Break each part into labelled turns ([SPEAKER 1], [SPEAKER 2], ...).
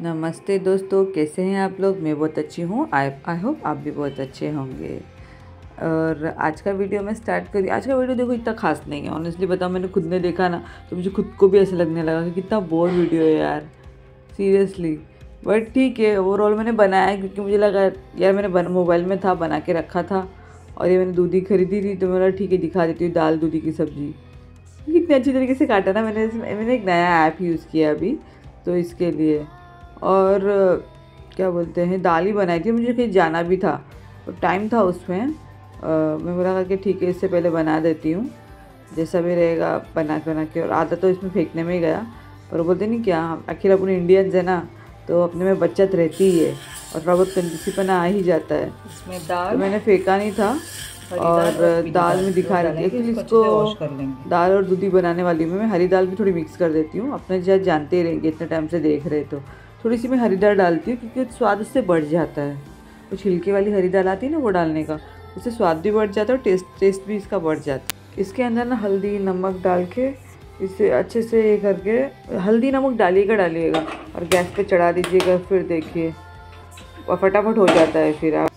[SPEAKER 1] नमस्ते दोस्तों, कैसे हैं आप लोग। मैं बहुत अच्छी हूँ। आई होप आप भी बहुत अच्छे होंगे। और आज का वीडियो मैं स्टार्ट करी। आज का वीडियो देखो इतना खास नहीं है, ऑनेस्टली बताऊँ। मैंने खुद ने देखा ना तो मुझे खुद को भी ऐसा लगने लगा कि कितना बोर वीडियो है यार, सीरियसली। बट ठीक है, ओवरऑल मैंने बनाया क्योंकि मुझे लगा यार, मैंने मोबाइल में था, बना के रखा था। और ये मैंने दूधी खरीदी थी तो मेरा ठीक है, दिखा देती हूँ दाल दूधी की सब्ज़ी। कितने अच्छी तरीके से काटा ना मैंने एक नया ऐप यूज़ किया अभी, तो इसके लिए। और क्या बोलते हैं, दाल ही बनाई थी, मुझे कहीं जाना भी था तो टाइम था उसमें। मैं बोला कि ठीक है, इससे पहले बना देती हूँ, जैसा भी रहेगा बना के। और आधा तो इसमें फेंकने में ही गया। पर वो बोलते नहीं क्या, आखिर अपने इंडियंस है ना, तो अपने में बचत रहती ही है और थोड़ा बहुत कंजूसीपना आ ही जाता है।
[SPEAKER 2] इसमें दाल
[SPEAKER 1] तो मैंने फेंका नहीं था। और दाल में दिखा रही थी कि इसको दाल और दूधी बनाने वाली में मैं हरी दाल भी थोड़ी मिक्स कर देती हूँ। अपने शायद जानते ही रहेंगे, इतने टाइम से देख रहे तो थोड़ी सी मैं हरी दाल डालती हूँ क्योंकि स्वाद उससे बढ़ जाता है। वो छिलके वाली हरी दाल आती है ना, वो डालने का, उससे स्वाद भी बढ़ जाता है और टेस्ट भी इसका बढ़ जाता है। इसके अंदर ना हल्दी नमक डाल के इसे अच्छे से ये करके, हल्दी नमक डालिएगा और गैस पे चढ़ा दीजिएगा। फिर देखिए फटाफट हो जाता है। फिर आप,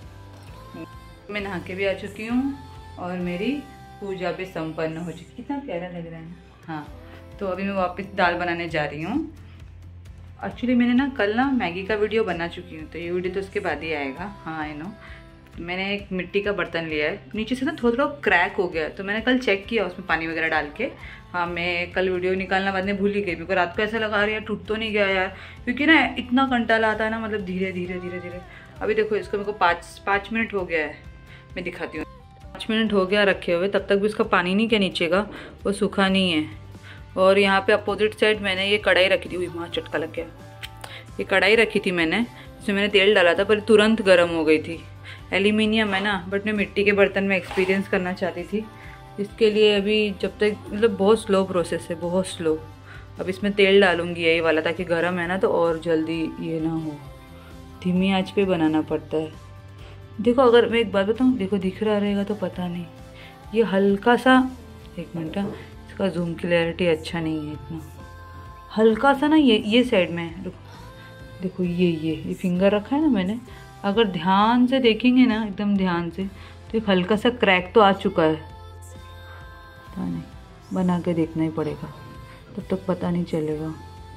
[SPEAKER 1] मैं नहा के भी आ चुकी हूँ और मेरी पूजा भी संपन्न हो चुकी। कितना प्यारा लग रहा है। हाँ, तो अभी मैं वापस दाल बनाने जा रही हूँ। एक्चुअली मैंने ना कल ना मैगी का वीडियो बना चुकी हूँ, तो ये वीडियो तो उसके बाद ही आएगा। हाँ आई नो। मैंने एक मिट्टी का बर्तन लिया है, नीचे से ना थोड़ा क्रैक हो गया, तो मैंने कल चेक किया उसमें पानी वगैरह डाल के। हाँ, मैं कल वीडियो निकालना बाद में भूल ही गई क्योंकि रात को ऐसा लगा रही यार टूट तो नहीं गया यार, क्योंकि ना इतना कंटाला आता है ना, मतलब धीरे धीरे। अभी देखो इसको, मेरे को पाँच मिनट हो गया है, मैं दिखाती हूँ। 5 मिनट हो गया रखे हुए, तब तक भी उसका पानी नहीं क्या नीचे का वो सूखा नहीं है। और यहाँ पे अपोजिट साइड मैंने ये कढ़ाई रखी थी, वहाँ चटका लग गया। ये कढ़ाई रखी थी मैंने, इसमें मैंने तेल डाला था पर तुरंत गर्म हो गई थी। एल्यूमिनियम है ना, बट मैं मिट्टी के बर्तन में एक्सपीरियंस करना चाहती थी, इसके लिए अभी जब तक, मतलब बहुत स्लो प्रोसेस है, बहुत स्लो। अब इसमें तेल डालूंगी यही वाला, ताकि गर्म है ना तो और जल्दी ये ना हो। धीमी आंच पे बनाना पड़ता है। देखो, अगर मैं एक बात बताऊँ, देखो दिख रहा रहेगा तो पता नहीं, ये हल्का सा, एक मिनट, इसका जूम क्लैरिटी अच्छा नहीं है इतना, हल्का सा ना ये साइड में देखो, ये फिंगर रखा है ना मैंने, अगर ध्यान से देखेंगे ना, एकदम ध्यान से, तो एक हल्का सा क्रैक तो आ चुका है। पता नहीं, बना के देखना ही पड़ेगा, तब तक पता नहीं चलेगा।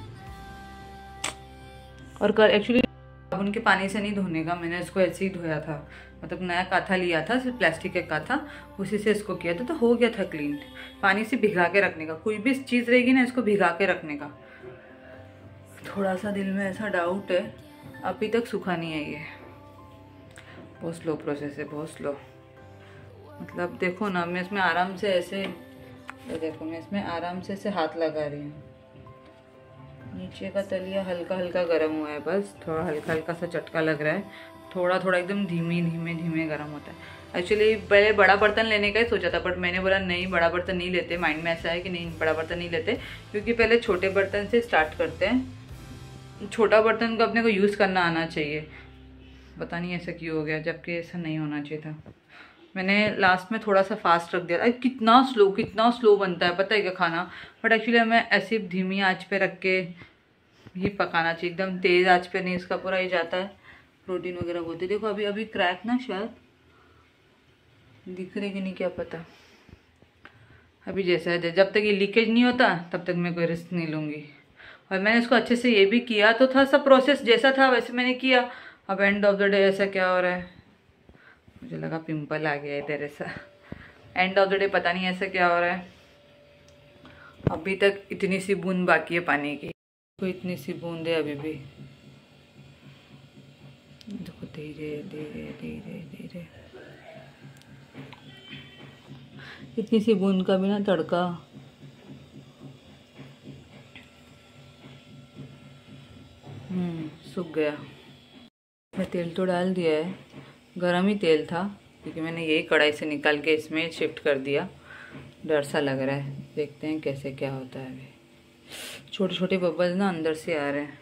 [SPEAKER 1] और कल एक्चुअली साबुन के पानी से नहीं धोने का, मैंने इसको ऐसे ही धोया था, मतलब नया काथा लिया था, सिर्फ प्लास्टिक का काथा, उसी से इसको किया था तो हो गया था क्लीन। पानी से भिगा के रखने का, कोई भी चीज़ रहेगी ना, इसको भिगा के रखने का। थोड़ा सा दिल में ऐसा डाउट है, अभी तक सूखा नहीं है ये, बहुत स्लो प्रोसेस है, बहुत स्लो। मतलब देखो ना, मैं इसमें आराम से ऐसे, देखो मैं इसमें आराम से ऐसे हाथ लगा रही हूँ, नीचे का तलिया हल्का हल्का गर्म हुआ है, बस थोड़ा हल्का हल्का सा चटका लग रहा है, थोड़ा एकदम धीमे गर्म होता है। एक्चुअली पहले बड़ा बर्तन लेने का ही सोचा था, बट मैंने बोला नहीं, बड़ा बर्तन नहीं लेते। माइंड में ऐसा है कि नहीं, बड़ा बर्तन नहीं लेते, क्योंकि पहले छोटे बर्तन से स्टार्ट करते हैं। छोटा बर्तन को अपने को यूज़ करना आना चाहिए। पता नहीं ऐसा क्यों हो गया, जबकि ऐसा नहीं होना चाहिए था। मैंने लास्ट में थोड़ा सा फास्ट रख दिया। अरे कितना स्लो बनता है पता है क्या खाना। बट एक्चुअली हमें ऐसे धीमी आंच पे रख के ही पकाना चाहिए, एकदम तेज़ आंच पे नहीं, इसका पूरा ही जाता है, प्रोटीन वगैरह होते। देखो अभी क्रैक ना शायद दिख रही कि नहीं क्या पता। अभी जैसा है, जब तक ये लीकेज नहीं होता तब तक मैं कोई रिस्क नहीं लूँगी। और मैंने इसको अच्छे से ये भी किया तो था, सब प्रोसेस जैसा था वैसे मैंने किया। अब एंड ऑफ द डे ऐसा क्या हो रहा है, मुझे लगा पिंपल आ गया इधर ऐसा। एंड ऑफ द डे पता नहीं ऐसा क्या हो रहा है। अभी तक इतनी सी बूंद बाकी है पानी की, तो इतनी सी बूंद है अभी भी। देखो धीरे इतनी सी बूंद का भी ना तड़का। सूख गया। मैं तेल तो डाल दिया है, गरम ही तेल था, क्योंकि मैंने यही कढ़ाई से निकाल के इसमें शिफ्ट कर दिया। डर सा लग रहा है, देखते हैं कैसे क्या होता है। अभी छोटे बबल्स ना अंदर से आ रहे हैं,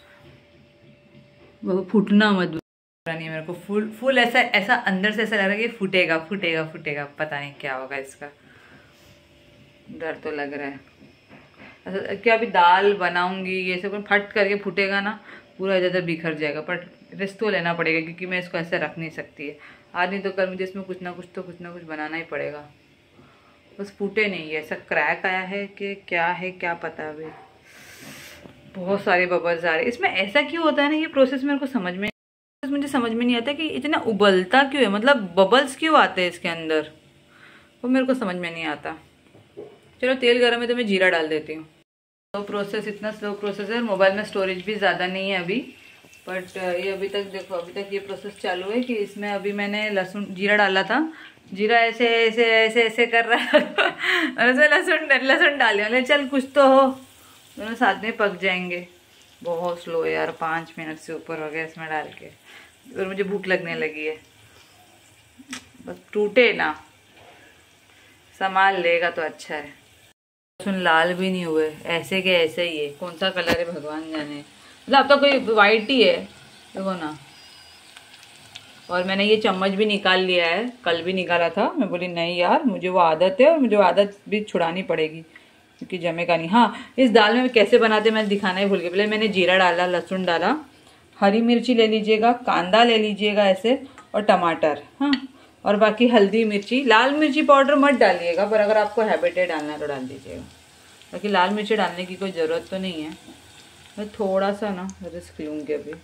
[SPEAKER 1] वो फूटना मत नहीं मेरे को, फुल ऐसा अंदर से ऐसा लग रहा है कि फूटेगा। पता नहीं क्या होगा इसका, डर तो लग रहा है। क्या अभी दाल बनाऊंगी ये सब फट करके फूटेगा ना, पूरा ज़्यादा बिखर जाएगा। पर रेस्ट तो लेना पड़ेगा क्योंकि मैं इसको ऐसे रख नहीं सकती है। आज नहीं तो कल मुझे इसमें कुछ ना कुछ बनाना ही पड़ेगा। बस फूटे नहीं है, ऐसा क्रैक आया है कि क्या है क्या पता। अभी बहुत सारे बबल्स आ रहे। इसमें ऐसा क्यों होता है ना, ये प्रोसेस मेरे को मुझे समझ में नहीं आता कि इतना उबलता क्यों है, मतलब बबल्स क्यों आते हैं इसके अंदर, वो मेरे को समझ में नहीं आता। चलो तेल गर्म है तो मैं जीरा डाल देती हूँ। तो प्रोसेस इतना स्लो प्रोसेस है, मोबाइल में स्टोरेज भी ज़्यादा नहीं है अभी, बट ये अभी तक देखो, अभी तक ये प्रोसेस चालू है कि इसमें अभी मैंने जीरा डाला था। जीरा ऐसे ऐसे ऐसे ऐसे कर रहा है और उसमें लहसुन डाले, चल कुछ तो हो, दोनों साथ में पक जाएंगे। बहुत स्लो है यार, 5 मिनट से ऊपर हो गया इसमें डाल के, और मुझे भूख लगने लगी है। बस टूटे ना, संभाल लेगा तो अच्छा है। लहसुन लाल भी नहीं हुए, ऐसे के ऐसे ही है। कौन सा कलर है भगवान जाने, मतलब अब तो कोई वाइट ही है, देखो ना। और मैंने ये चम्मच भी निकाल लिया है, कल भी निकाला था। मैं बोली नहीं यार, मुझे वो आदत है और मुझे वो आदत भी छुड़ानी पड़ेगी क्योंकि जमेगा नहीं। हाँ, इस दाल में कैसे बनाते मैंने दिखाना ही भूल गई। पहले मैंने जीरा डाला, लहसुन डाला, हरी मिर्ची ले लीजिएगा, कांदा ले लीजिएगा ऐसे, और टमाटर, हाँ, और बाकी हल्दी मिर्ची। लाल मिर्ची पाउडर मत डालिएगा, पर अगर आपको हैबिट है डालना तो डाल दीजिएगा। बाकी लाल मिर्ची डालने की कोई ज़रूरत तो नहीं है। मैं थोड़ा सा ना रिस्क लूँगी अभी,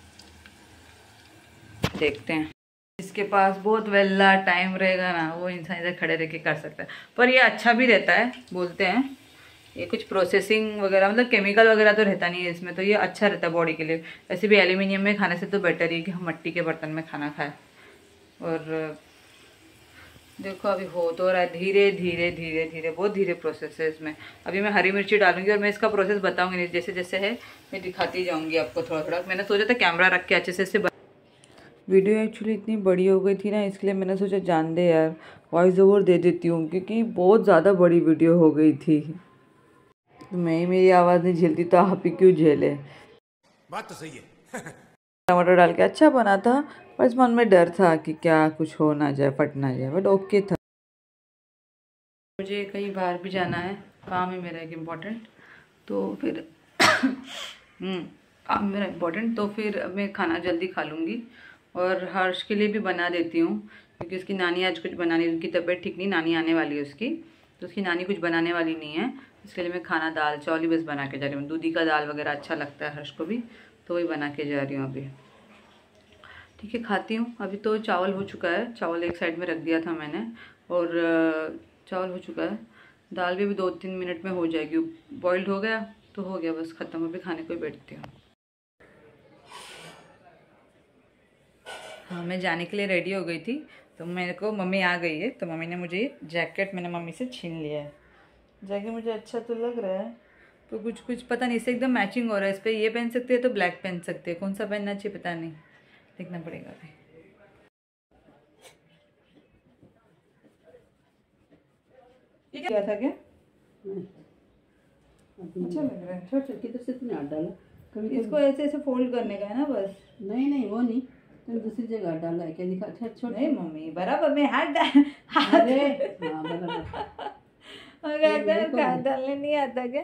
[SPEAKER 1] देखते हैं। जिसके पास बहुत वेला टाइम रहेगा ना, वो इंसान इधर खड़े रह के कर सकता है। पर ये अच्छा भी रहता है, बोलते हैं ये कुछ प्रोसेसिंग वगैरह, मतलब केमिकल वगैरह तो रहता नहीं है इसमें, तो ये अच्छा रहता है बॉडी के लिए। वैसे भी एल्यूमिनियम में खाने से तो बेटर ही कि हम मिट्टी के बर्तन में खाना खाएं। और देखो अभी हो तो रहा है धीरे धीरे धीरे धीरे, बहुत धीरे प्रोसेस है इसमें। अभी मैं हरी मिर्ची डालूंगी और मैं इसका प्रोसेस बताऊंगी नहीं, जैसे जैसे है मैं दिखाती जाऊंगी आपको थोड़ा थोड़ा। मैंने सोचा था कैमरा रख के अच्छे से वीडियो एक्चुअली इतनी बड़ी हो गई थी ना, इसलिए मैंने सोचा जान दे यार, वॉइस ओवर दे देती हूँ क्योंकि बहुत ज़्यादा बड़ी वीडियो हो गई थी। तो मैं ही मेरी आवाज़ नहीं झेलती तो आप ही क्यों झेले।
[SPEAKER 2] बात तो सही है।
[SPEAKER 1] टमाटर डाल के अच्छा बना था, पर इस मन में डर था कि क्या कुछ हो ना जाए, फट ना जाए, बट ओके था। मुझे कहीं बाहर भी जाना है, काम है मेरा एक इम्पोर्टेंट, तो फिर काम मेरा इम्पोर्टेंट, तो फिर मैं खाना जल्दी खा लूँगी। और हर्ष के लिए भी बना देती हूँ क्योंकि उसकी नानी आज कुछ बनाने, उनकी तबीयत ठीक नहीं, नानी आने वाली है उसकी, तो उसकी नानी कुछ बनाने वाली नहीं है, इसके लिए मैं खाना दाल चावल ही बस बना के जा रही हूँ। दूधी का दाल वगैरह अच्छा लगता है हर्ष को भी, तो वही बना के जा रही हूँ अभी। ठीक है, खाती हूँ। अभी तो चावल हो चुका है, चावल एक साइड में रख दिया था मैंने, और चावल हो चुका है। दाल भी अभी 2-3 मिनट में हो जाएगी, बॉइल्ड हो गया तो हो गया, बस ख़त्म। अभी खाने को ही बैठती हूँ। हाँ, मैं जाने के लिए रेडी हो गई थी, तो मेरे को मम्मी आ गई है, तो मम्मी ने मुझे जैकेट मैंने मम्मी से छीन लिया है। जैकेट मुझे अच्छा तो लग रहा है, तो कुछ कुछ पता नहीं, इससे एकदम मैचिंग हो रहा है। इस पर ये पहन सकते हैं तो ब्लैक पहन सकते हैं, कौन सा पहनना चाहिए पता नहीं, देखना पड़ेगा अभी। ये क्या था क्या? अच्छा लग रहा है। छोड़ किधर से तूने हाथ डाला? कभी इसको ऐसे ऐसे फोल्ड करने का है ना बस।
[SPEAKER 3] नहीं वो नहीं, तुमने दूसरी जगह डाला है क्या? दिखा छोड़।
[SPEAKER 1] नहीं मम्मी, बराबर में हाथ डाल।
[SPEAKER 3] अरे हाँ बराबर।
[SPEAKER 1] हाथ डालने नहीं आता क्या?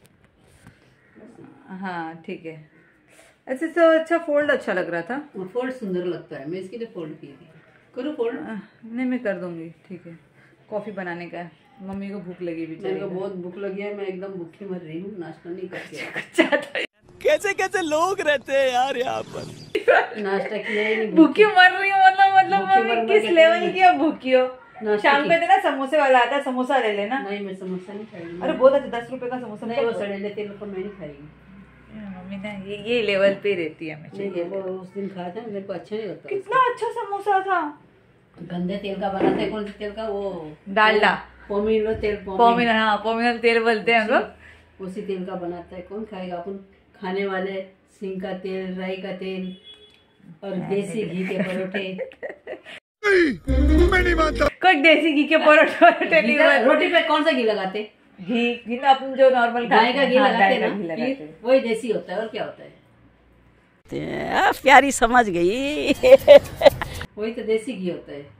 [SPEAKER 1] हाँ ठीक है, ऐसे तो अच्छा फोल्ड अच्छा लग रहा था।
[SPEAKER 3] फोल्ड सुंदर लगता है, मैं इसके लिए फोल्ड की थी। करो फोल्ड।
[SPEAKER 1] नहीं मैं कर दूंगी, ठीक है। कॉफ़ी बनाने का है, मम्मी को भूख लगी भी,
[SPEAKER 3] मेरे को बहुत भूख लगी है, मैं एकदम भूखी मर रही हूँ, नाश्ता नहीं करके।
[SPEAKER 2] कैसे कैसे लोग रहते हैं यार यहाँ पर।
[SPEAKER 3] नाश्ता किया ही नहीं,
[SPEAKER 1] भूखी मर रही हूँ मतलब मम्मी किस लेवल की भूखी हो? शाम पे ना समोसे वाला आता है, समोसा ले लेना।
[SPEAKER 3] नहीं मैं समोसा नहीं खाएगी।
[SPEAKER 1] अरे बहुत अच्छा, 10 रुपए का समोसा।
[SPEAKER 3] नहीं वो सड़े तेल को मैं नहीं खाएगी।
[SPEAKER 1] मम्मी ना ये लेवल पे रहती है।
[SPEAKER 3] नहीं वो उस दिन खाया था, मेरे को अच्छा नहीं लगता।
[SPEAKER 1] कितना अच्छा समोसा था।
[SPEAKER 3] गंदे तेल का बनाते हैं, कौन से तेल का? वो
[SPEAKER 1] डालडा,
[SPEAKER 3] पोमिनो तेल।
[SPEAKER 1] पोमिनो तेल बोलते हैं हम लोग,
[SPEAKER 3] उसी तेल का बनाता है। कौन खाएगा? अपन खाने वाले सिंग का तेल, राई का तेल और देसी घी के परोठे।
[SPEAKER 2] मैं नहीं मानता।
[SPEAKER 1] कुछ देसी घी के परोठे नहीं।
[SPEAKER 3] रोटी पे कौन सा घी लगाते?
[SPEAKER 1] घी ना अपन जो नॉर्मल
[SPEAKER 3] गाय का घी लगाते हैं ना, वही देसी होता है। और क्या होता है?
[SPEAKER 4] प्यारी समझ गई।
[SPEAKER 3] वही तो देसी घी होता है,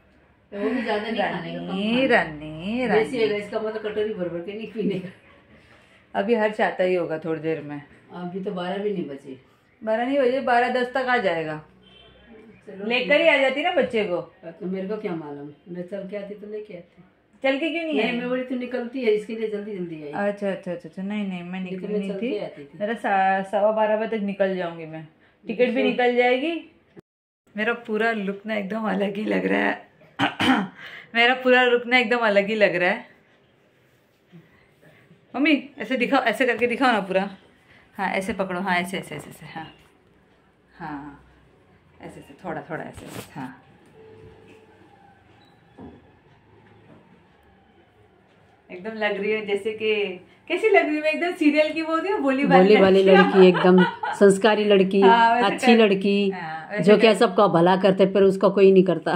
[SPEAKER 3] वो भी ज्यादा नहीं खाने का।
[SPEAKER 1] रानी
[SPEAKER 3] देसी होगा इसका मतलब कटोरी भर भर के नहीं पीने का।
[SPEAKER 1] अभी हर्ष आता ही होगा थोड़ी देर में।
[SPEAKER 3] अभी तो 12 भी नहीं बजे।
[SPEAKER 1] 12 नहीं बजे, 12:10 तक आ जाएगा। लेकर ही आ जाती ना बच्चे को।
[SPEAKER 3] तो मेरे को क्या मालूम, मैं चल के आती तो लेके आती।
[SPEAKER 1] चल के क्यों नहीं आई?
[SPEAKER 3] मैं बोली तू निकलती है इसके लिए जल्दी जल्दी आई।
[SPEAKER 1] अच्छा अच्छा अच्छा अच्छा, नहीं मैं निकलनी थी।
[SPEAKER 3] थी।
[SPEAKER 1] मेरा 12:15 बजे तक निकल जाऊंगी मैं, टिकट भी निकल जाएगी। मेरा पूरा लुक ना एकदम अलग ही लग रहा है। मेरा पूरा लुक ना एकदम अलग ही लग रहा है। मम्मी ऐसे दिखाओ, ऐसे करके दिखाओ ना पूरा। हाँ ऐसे पकड़ो, हाँ ऐसे ऐसे ऐसे, हाँ हाँ ऐसे ऐसे, थोड़ा थोड़ा ऐसे ऐसे, हाँ एकदम लग रही है जैसे कि, कैसी लग रही है? एकदम सीरियल की वो होती है बोली वाली
[SPEAKER 3] लड़की, एकदम संस्कारी लड़की।
[SPEAKER 1] हाँ,
[SPEAKER 3] अच्छी लड़की।
[SPEAKER 1] हाँ,
[SPEAKER 3] जो क्या सबका भला करते पर उसका कोई नहीं करता।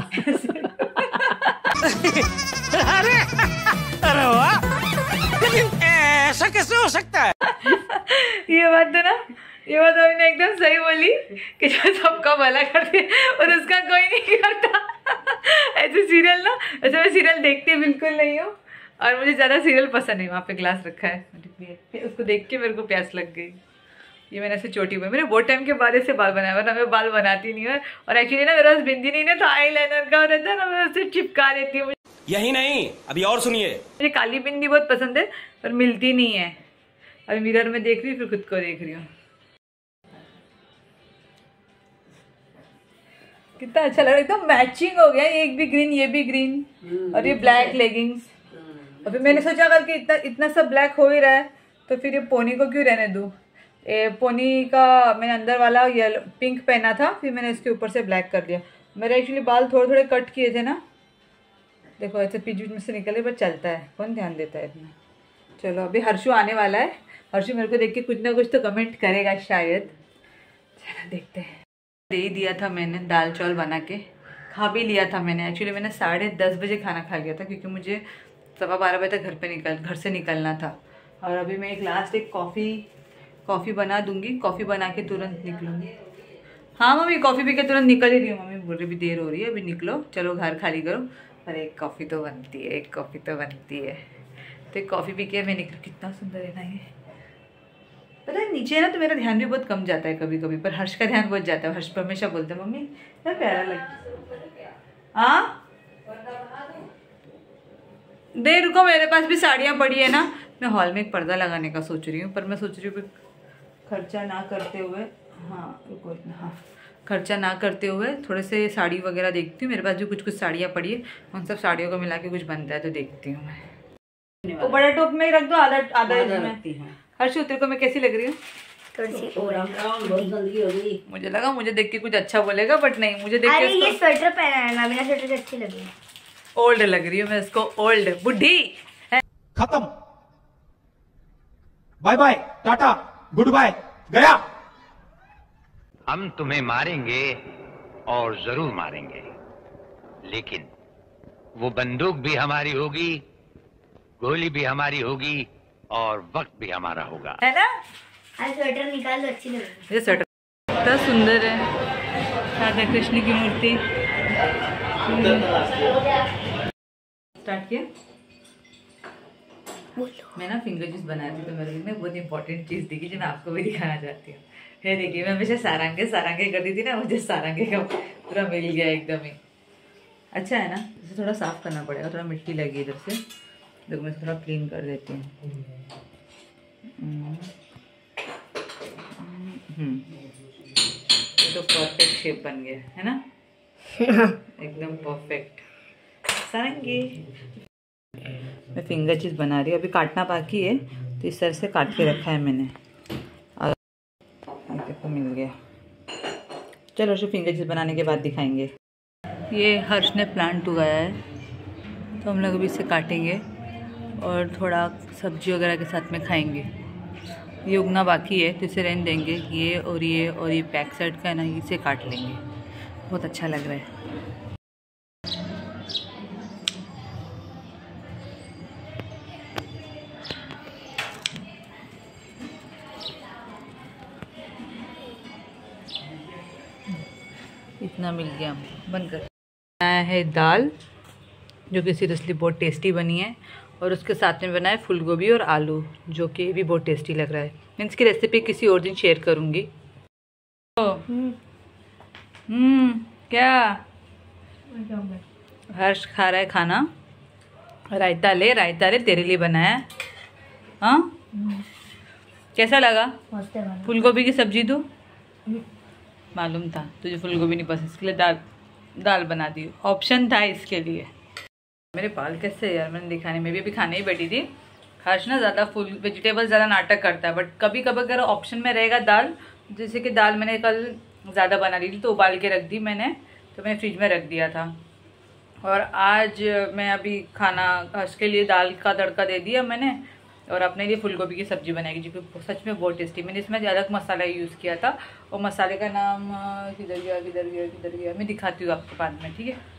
[SPEAKER 2] अरे वाह, ऐसा कैसे हो सकता है?
[SPEAKER 1] ये बात मैंने एकदम सही बोली कि जो सबका भला करते और उसका कोई नहीं करता। ऐसे सीरियल ना, वैसे मैं सीरियल देखती बिल्कुल नहीं हूँ और मुझे ज़्यादा सीरियल पसंद नहीं। वहाँ पे ग्लास रखा है, उसको देख के मेरे को प्यास लग गई। ये मैंने ऐसे चोटी हुई, मैंने बहुत टाइम के बाद ऐसे बाल बनाया, वरना मैं बाल बनाती नहीं हूँ। और एक्चुअली ना मेरे पास बिंदी नहीं है, तो आई लाइनर का रहता है ना, मैं उससे चिपका देती हूँ।
[SPEAKER 2] यही नहीं, अभी और सुनिए।
[SPEAKER 1] मुझे काली बिंदी बहुत पसंद है पर मिलती नहीं है। अभी मिरर में देख रही हूँ, फिर खुद को देख रही हूँ। कितना अच्छा लग रहा है, एकदम मैचिंग हो गया। एक भी ग्रीन, ये भी ग्रीन और ये ब्लैक लेगिंग्स। अभी मैंने सोचा अगर कि इतना सब ब्लैक हो ही रहा है तो फिर ये पोनी को क्यों रहने दूँ। पोनी का मैंने अंदर वाला येलो पिंक पहना था, फिर मैंने इसके ऊपर से ब्लैक कर दिया। मेरे एक्चुअली बाल थोड़े थोड़े कट किए थे ना, देखो ऐसे बीच बीच में से निकले, पर चलता है, कौन ध्यान देता है इतना। चलो अभी हर्षु आने वाला है, हर्षु मेरे को देख के कुछ ना कुछ तो कमेंट करेगा शायद। चलो देखते हैं। दे ही दिया था मैंने, दाल चावल बना के खा भी लिया था मैंने। एक्चुअली मैंने 10:30 बजे खाना खा लिया था, क्योंकि मुझे 12:15 बजे तक घर से निकलना था। और अभी मैं एक कॉफ़ी बना दूंगी, कॉफ़ी बना के तुरंत निकलूंगी। हाँ मम्मी कॉफ़ी पी के तुरंत निकल ही रही हूँ। मम्मी बोल रही भी देर हो रही है, अभी निकलो, चलो घर खाली करो। पर एक कॉफ़ी तो बनती है, एक कॉफ़ी तो बनती है। तो एक कॉफ़ी पी के मैं निकलूँ। कितना सुंदर है ना ये। पता है नीचे ना तो मेरा ध्यान भी बहुत कम जाता है कभी कभी, पर हर्ष का ध्यान बहुत जाता है। हर्ष हमेशा बोलते हैं मम्मी क्या प्यारा लगता है। हाँ दे रुको, मेरे पास भी साड़ियाँ पड़ी है ना। मैं हॉल में एक पर्दा लगाने का सोच रही हूँ, पर मैं सोच रही हूँ खर्चा ना करते हुए, हाँ रुको इतना, हाँ खर्चा ना करते हुए थोड़े से साड़ी वगैरह देखती हूँ। मेरे पास जो कुछ साड़ियाँ पड़ी है, उन सब साड़ियों को मिला के कुछ बनता है तो देखती हूँ मैं। वो बड़ा टॉप में ही रख दो, आधा इसमें। हर्ष तेरे को मैं कैसी लग रही हूँ? मुझे लगा मुझे देख के कुछ अच्छा बोलेगा, बट नहीं, मुझे देख के
[SPEAKER 4] ये स्वेटर पहना है ना, बिना स्वेटर के अच्छी लग रही है।
[SPEAKER 1] ओल्ड लग रही हूँ मैं, इसको ओल्ड बुढ़ी।
[SPEAKER 2] खत्म, bye bye, tata, goodbye, गया।
[SPEAKER 5] हम तुम्हें मारेंगे और जरूर मारेंगे, लेकिन वो बंदूक भी हमारी होगी, गोली भी हमारी होगी और वक्त भी हमारा होगा,
[SPEAKER 1] है ना?
[SPEAKER 4] आज स्वेटर निकाल दो, अच्छी लग रही है।
[SPEAKER 1] ये स्वेटर कितना सुंदर है, राधा कृष्ण की मूर्ति। स्टार्ट किया। मैं ना फिंगर जूस बना रही थी, तो मेरे लिए बहुत इंपॉर्टेंट चीज़ दिखी जो मैं आपको भी दिखाना चाहती हूँ। ये देखिए, मैं हमेशा सारंगे करती थी ना, मुझे सारंगे का पूरा मिल गया एकदम ही। अच्छा है ना? इसे थोड़ा साफ करना पड़ेगा, थोड़ा मिट्टी लगी इधर से। देखो मैं थोड़ा क्लीन कर देती हूँ। ये तो परफेक्ट शेप बन गया है ना, एकदम परफेक्ट सारंगी। मैं फिंगर चीज़ बना रही हूँ, अभी काटना बाकी है, तो इस तरह से काट के रखा है मैंने। और देखो मिल गया। चलो उसको फिंगर चीज़ बनाने के बाद दिखाएंगे। ये हर्ष ने प्लांट उगाया है, तो हम लोग अभी इसे काटेंगे और थोड़ा सब्जी वगैरह के साथ में खाएंगे। ये उगना बाकी है तो इसे रहने देंगे। ये बैक साइड का है ना, इसे काट लेंगे। बहुत अच्छा लग रहा है। इतना मिल गया, बनकर आया है दाल, जो कि सीरियसली बहुत टेस्टी बनी है। और उसके साथ में बनाए फूल गोभी और आलू, जो कि भी बहुत टेस्टी लग रहा है। मैं इसकी रेसिपी किसी और दिन शेयर करूँगी। क्या हर्ष खा रहा है खाना? रायता ले तेरे लिए बनाया। हाँ, कैसा लगा? फूल गोभी की सब्जी? तो मालूम था तुझे फूल गोभी नहीं पसंद, इसके लिए दाल बना दी, ऑप्शन था इसके लिए। मेरे बाल कैसे है यार, मैंने दिखाने में भी अभी खाने ही बैठी थी। हर्ष ना ज़्यादा फुल वेजिटेबल ज़्यादा नाटक करता है, बट कभी कभी अगर ऑप्शन में रहेगा दाल, जैसे कि दाल मैंने कल ज़्यादा बना ली थी तो उबाल के रख दी मैंने, तो मैंने फ्रिज में रख दिया था। और आज मैं अभी खाना हर्ष के लिए दाल का तड़का दे दिया मैंने, और अपने लिए फूल गोभी की सब्ज़ी बनाएगी, जो कि सच में बहुत टेस्टी। मैंने इसमें अलग मसाला यूज़ किया था, और मसाले का नाम किधर गया मैं दिखाती हूँ आपको बाद में, ठीक है।